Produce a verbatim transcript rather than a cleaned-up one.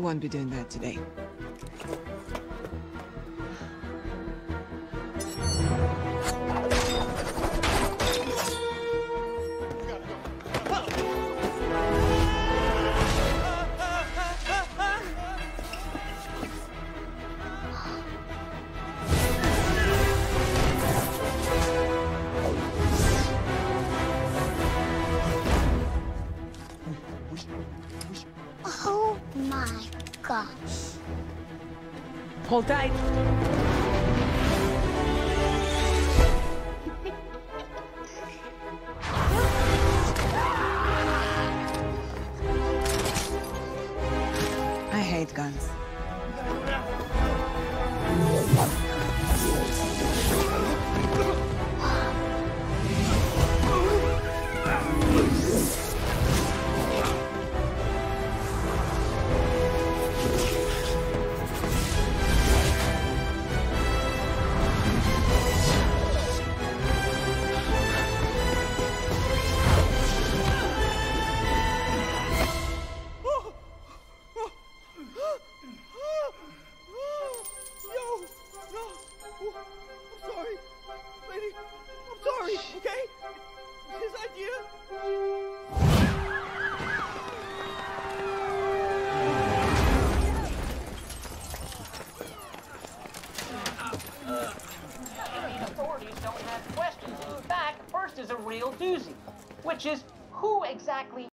won't be doing that today. Oh my gosh. Hold tight. I hate guns. Authorities don't have questions. In fact, first is a real doozy, which is who exactly